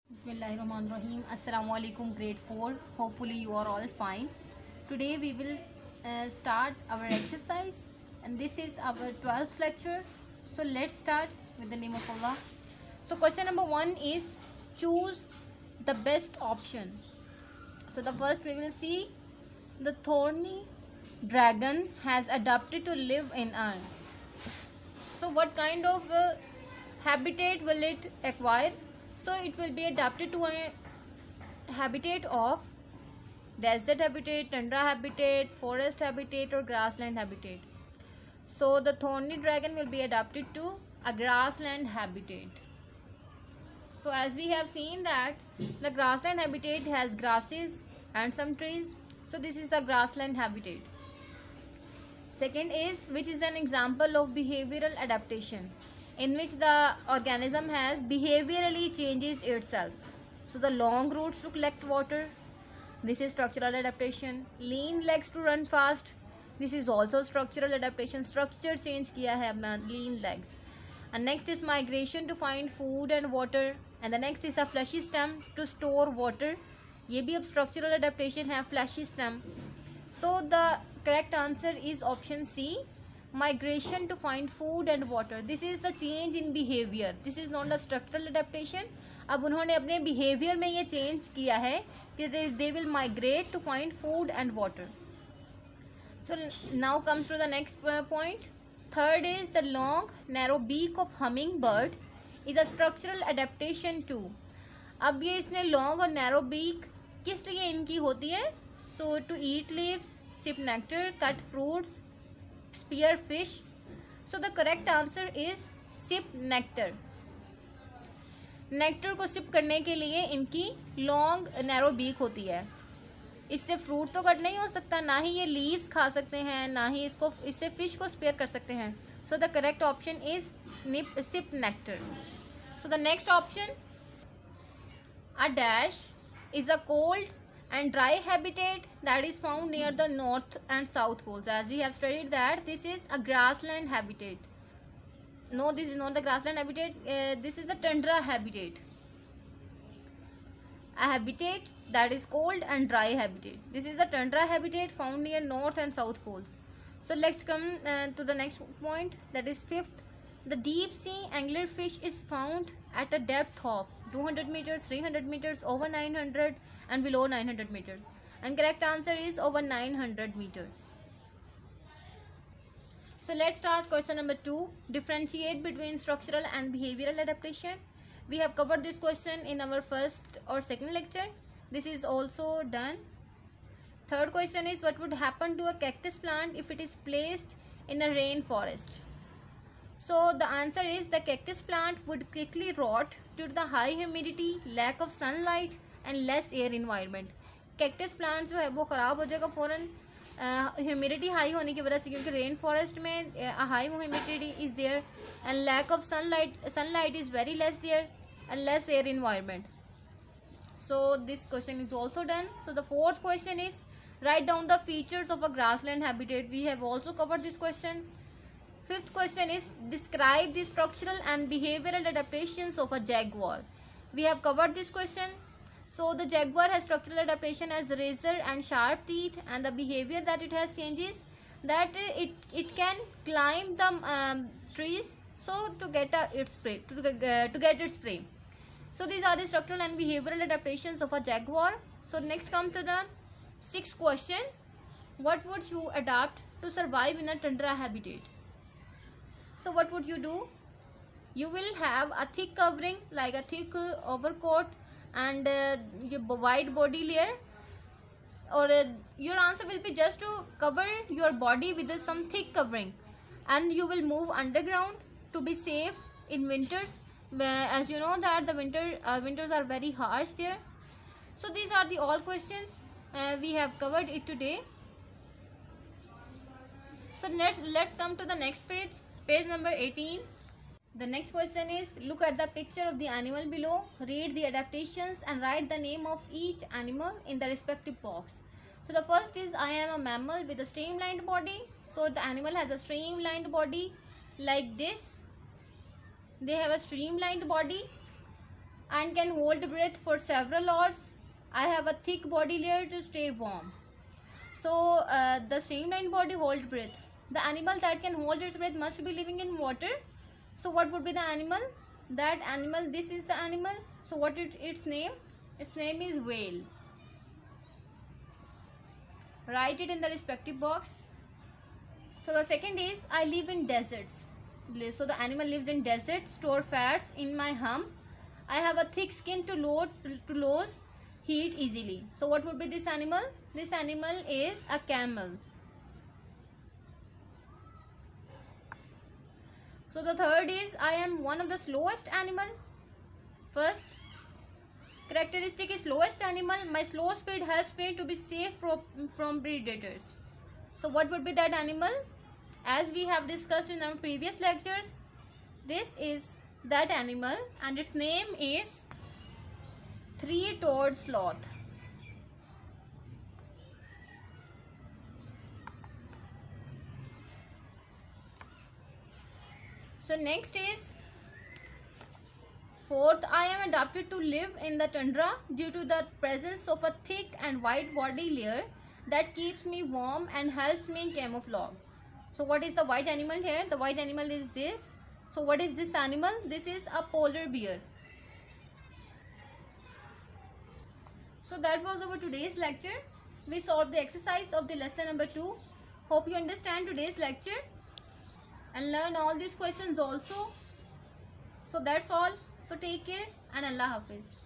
Bismillahirrahmanirrahim. Assalamu alaikum grade 4. Hopefully you are all fine. Today we will start our exercise and this is our 12th lecture. So let's start with the name of Allah. So question number 1 is choose the best option. So the first we will see the thorny dragon has adapted to live in earth. So what kind of habitat will it acquire? So it will be adapted to a habitat of desert habitat, tundra habitat, forest habitat or grassland habitat. So the thorny dragon will be adapted to a grassland habitat. So as we have seen that the grassland habitat has grasses and some trees. So this is the grassland habitat. Second is which is an example of behavioral adaptation, in which the organism has behaviorally changes itself. So the long roots to collect water, this is structural adaptation. Lean legs to run fast, this is also structural adaptation. Structure change किया है अपना lean legs. And next is migration to find food and water. And the next is a fleshy stem to store water. ये भी अब structural adaptation है, fleshy stem. So the correct answer is option C, migration to find food and water. This is the change in behavior. This is not a structural adaptation. अब उन्होंने अपने behavior में ये change किया है कि they will migrate to find food and water. So now comes to the next point. Third is the long narrow beak of hummingbird is a structural adaptation too. अब ये इसने long और narrow beak किस लिए इनकी होती है? So to eat leaves, sip nectar, cut fruits, spear fish. So the correct answer is sip nectar. Nectar को सिप करने के लिए इनकी लॉन्ग नैरो बीक होती है. इससे फ्रूट तो कट नहीं हो सकता, ना ही ये लीव्स खा सकते हैं, ना ही इससे फिश को स्पेयर कर सकते हैं. So the correct option is sip nectar. So the next option, a dash is a cold and dry habitat that is found near the north and south poles. As we have studied that this is a grassland habitat. No, this is not the grassland habitat. This is the tundra habitat. A habitat that is cold and dry habitat. This is the tundra habitat found near north and south poles. So let's come to the next point, that is fifth. The deep sea anglerfish is found at a depth of 200 meters, 300 meters, over 900 and below 900 meters. And correct answer is over 900 meters. So let's start question number 2. Differentiate between structural and behavioral adaptation. We have covered this question in our first or second lecture. This is also done. Third question is what would happen to a cactus plant if it is placed in a rainforest? So the answer is the cactus plant would quickly rot due to the high humidity, lack of sunlight and less air environment. Cactus plants जो है वो ख़राब हो जाएगा फ़ौरन humidity high होने की वजह से, क्योंकि रेन फॉरेस्ट में high humidity is there and lack of sunlight is very less there and less air environment. So this question is also done. So the fourth question is write down the features of a grassland habitat. We have also covered this question. Fifth question is describe the structural and behavioral adaptations of a jaguar. We have covered this question. So the jaguar has structural adaptation as razor and sharp teeth, and the behavior that it has changes that it can climb the trees so to get its prey, to get its prey. So these are the structural and behavioral adaptations of a jaguar. So next come to the sixth question. What would you adapt to survive in a tundra habitat? So what would you do? You will have a thick covering like a thick overcoat and your wide body layer, or your answer will be just to cover your body with some thick covering, and you will move underground to be safe in winters, as you know that the winters are very harsh there. So these are the all questions we have covered it today. So let's come to the next page number 18. The next question is look at the picture of the animal below, read the adaptations and write the name of each animal in the respective box. So the first is I am a mammal with a streamlined body. So the animal has a streamlined body like this. They have a streamlined body. and can hold breath for several hours. I have a thick body layer to stay warm. So the streamlined body hold breath. The animal that can hold its breath must be living in water. So what would be the animal? That animal, this is the animal. So what is its name? Its name is whale. Write it in the respective box. So the second is I live in deserts. So the animal lives in deserts, store fats in my hump. I have a thick skin to lose heat easily. So what would be this animal? This animal is a camel. So the third is I am one of the slowest animal. First characteristic is slowest animal. My slow speed helps me to be safe from predators. So what would be that animal? As we have discussed in our previous lectures, this is that animal and its name is three-toed sloth. So next is fourth, I am adapted to live in the tundra due to the presence of a thick and white body layer that keeps me warm and helps me camouflage. So what is the white animal here? The white animal is this. So what is this animal? This is a polar bear. So that was our today's lecture. We solved the exercise of the lesson number 2. Hope you understand today's lecture and learn all these questions also. So that's all. So take care and Allah Hafiz.